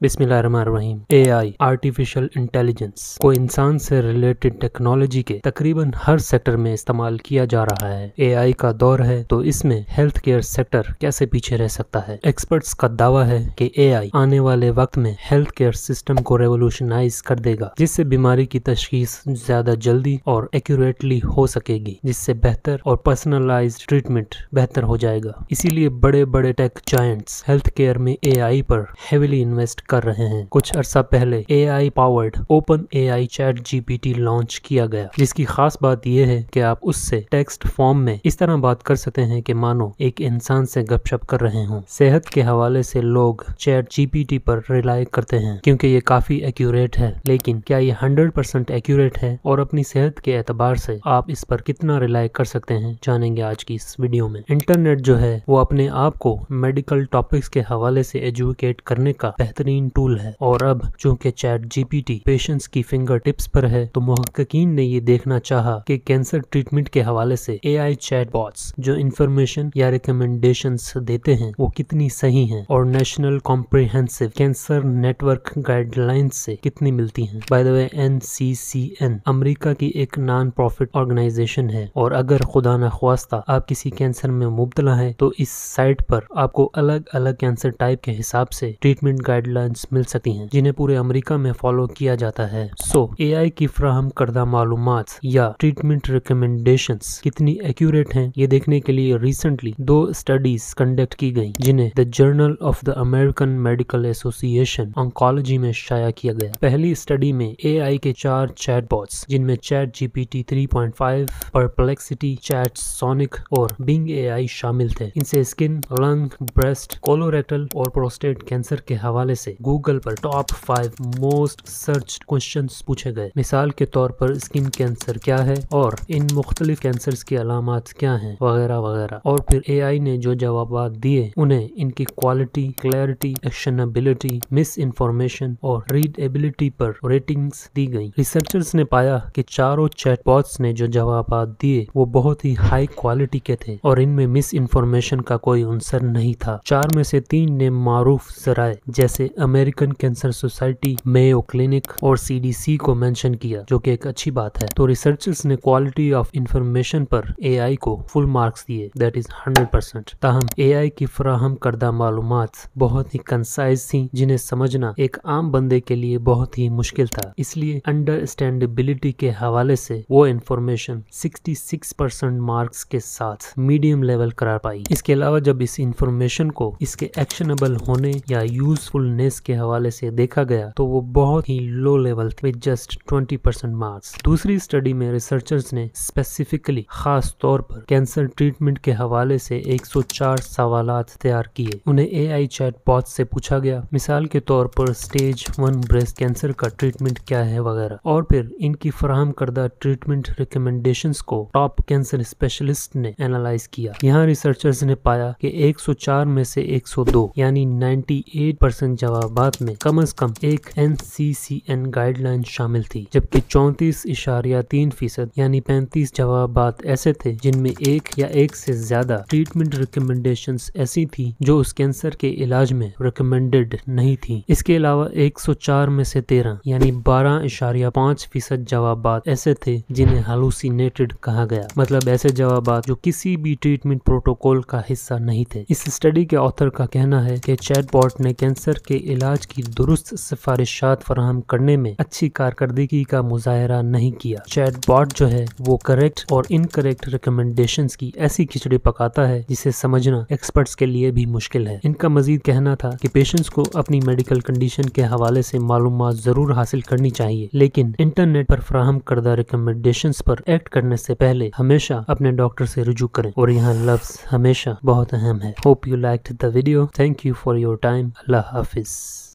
बिस्मिल्लाहिर्रहमानिर्रहीम। AI artificial intelligence को इंसान से रिलेटेड टेक्नोलॉजी के तकरीबन हर सेक्टर में इस्तेमाल किया जा रहा है। AI का दौर है तो इसमें हेल्थ केयर सेक्टर कैसे पीछे रह सकता है। एक्सपर्ट्स का दावा है कि AI आने वाले वक्त में हेल्थ केयर सिस्टम को रेवोल्यूशनाइज कर देगा, जिससे बीमारी की तशखीस ज्यादा जल्दी और एक्यूरेटली हो सकेगी, जिससे बेहतर और पर्सनलाइज्ड ट्रीटमेंट बेहतर हो जाएगा। इसीलिए बड़े बड़े टेक जायंट्स हेल्थ केयर में AI पर हेविली इन्वेस्ट कर रहे हैं। कुछ अरसा पहले AI powered open AI chat GPT launch किया गया, जिसकी खास बात यह है कि आप उससे टेक्स्ट फॉर्म में इस तरह बात कर सकते हैं कि मानो एक इंसान से गपशप कर रहे हों। सेहत के हवाले से लोग चैट GPT पर रिलाई करते हैं क्योंकि ये काफी एक्यूरेट है, लेकिन क्या ये 100% एक्यूरेट है और अपनी सेहत के एतबार से आप इस पर कितना रिलाई कर सकते हैं, जानेंगे आज की इस वीडियो में। इंटरनेट जो है वो अपने आप को मेडिकल टॉपिक्स के हवाले से एजुकेट करने का बेहतरीन टूल है, और अब चूंकि चैट GPT पेशेंट्स की फिंगर टिप्स पर है तो मुहक्किकीन ने ये देखना चाहा कि कैंसर ट्रीटमेंट के हवाले से AI चैट बॉट्स जो इंफॉर्मेशन या रिकमेंडेशंस देते हैं वो कितनी सही हैं और national comprehensive cancer network guidelines से कितनी मिलती हैं। By the way NCCN America की एक नॉन प्रॉफिट ऑर्गेनाइजेशन है, और अगर खुदा न ख्वास्ता आप किसी कैंसर में मुब्तला है तो इस साइट पर आपको अलग अलग कैंसर टाइप के हिसाब से ट्रीटमेंट गाइडलाइंस मिल सकती हैं, जिन्हें पूरे अमेरिका में फॉलो किया जाता है। AI की फ्राहम करदा मालूमात या ट्रीटमेंट रिकमेंडेशंस कितनी एक्यूरेट हैं, ये देखने के लिए रिसेंटली 2 स्टडीज कंडक्ट की गई, जिन्हें the journal of the American medical association oncology में शाया किया गया। पहली स्टडी में AI के 4 चैटबॉट्स, जिनमें chat GPT 3.5, perplexity, chat sonic और बिंग AI शामिल थे। इनसे स्किन, लंग, ब्रेस्ट, कोलोरेक्टल और प्रोस्टेट कैंसर के हवाले से गूगल पर टॉप 5 मोस्ट सर्च्ड क्वेश्चंस पूछे गए। मिसाल के तौर पर स्किन कैंसर क्या है और इन मुख्तलिफ कैंसर्स की अलामात क्या हैं, वगैरह वगैरह। और फिर AI ने जो जवाबात दिए उन्हें इनकी quality, clarity, actionability, misinformation और रीडेबिलिटी पर रेटिंग्स दी गई। रिसर्चर्स ने पाया कि चारों चैटबॉट्स ने जो जवाबात दिए वो बहुत ही हाई क्वालिटी के थे और इनमें मिस इन्फॉर्मेशन का कोई अंसर नहीं था। 4 में से 3 ने मारूफ जराए जैसे American cancer society, Mayo clinic और CDC को मेंशन किया, जो कि एक अच्छी बात है। तो रिसर्चर्स ने क्वालिटी ऑफ इंफॉर्मेशन पर AI को फुल मार्क्स दिए, दैट इज 100%। ताहम AI की फराहम करदा मालूमात बहुत ही कंसाइज थी, जिन्हें समझना एक आम बंदे के लिए बहुत ही मुश्किल था। इसलिए अंडरस्टैंडेबिलिटी के हवाले से वो इंफॉर्मेशन 66% मार्क्स के साथ मीडियम लेवल करार पाई। इसके अलावा जब इस इंफॉर्मेशन को इसके एक्शनेबल होने या यूजफुलनेस के हवाले से देखा गया तो वो बहुत ही लो लेवल थे, विद जस्ट 20% मार्क्स। दूसरी स्टडी में रिसर्चर्स ने स्पेसिफिकली खास तौर पर कैंसर ट्रीटमेंट के हवाले से 104 सवालात तैयार किए। उन्हें AI चैट बॉट से पूछा गया, मिसाल के तौर पर स्टेज 1 ब्रेस्ट कैंसर का ट्रीटमेंट क्या है वगैरह, और फिर इनकी फराहम करदा ट्रीटमेंट रिकमेंडेशंस को टॉप कैंसर स्पेशलिस्ट ने एनालाइज किया। यहाँ रिसर्चर्स ने पाया कि 104 में से 102 यानी 98% जवाबात में कम से कम एक NCCN गाइडलाइन शामिल थी, जबकि 34.3% यानी 35 जवाबात ऐसे थे जिनमें एक या एक से ज्यादा ट्रीटमेंट रिकमेंडेशंस ऐसी थी जो उस कैंसर के इलाज में रिकमेंडेड नहीं थी। इसके अलावा 104 में से 13 यानी 12.5% जवाबात ऐसे थे जिन्हें हालुसिनेटेड कहा गया, मतलब ऐसे जवाबात जो किसी भी ट्रीटमेंट प्रोटोकॉल का हिस्सा नहीं थे। इस स्टडी के ऑथर का कहना है कि चैटबॉट ने कैंसर के इलाज की दुरुस्त सिफारिशात फराहम करने में अच्छी कारकर्दगी का मुजाहरा नहीं किया। चैटबॉट जो है वो करेक्ट और इनकरेक्ट रिकमेंडेशंस की ऐसी खिचड़ी पकाता है जिसे समझना एक्सपर्ट्स के लिए भी मुश्किल है। इनका मजीद कहना था कि पेशेंट्स को अपनी मेडिकल कंडीशन के हवाले से मालूमात जरूर हासिल करनी चाहिए, लेकिन इंटरनेट पर फराहम करदा रिकमेंडेशंस पर एक्ट करने से पहले हमेशा अपने डॉक्टर से रुजू करें, और यहाँ लफ्ज हमेशा बहुत अहम है। Hope you liked the video. Thank you for your time. Allah Hafiz.